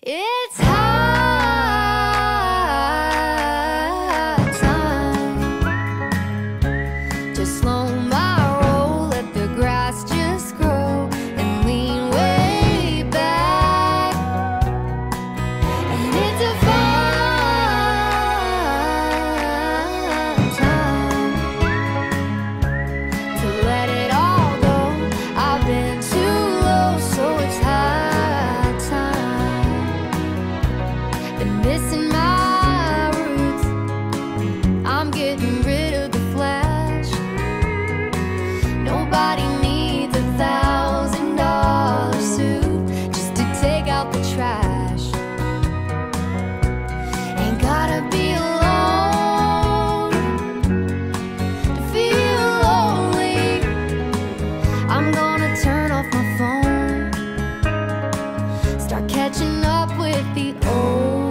It's high time to slow my roll, let the grass just grow and lean way back. And it's a fine time to let it all go. I've been too low, so it's high time. Been missing my roots. I'm getting rid of the flash. Nobody needs $1,000 suit just to take out the trash. Ain't gotta be alone to feel lonely. I'm gonna turn off my phone, start catching up with the old.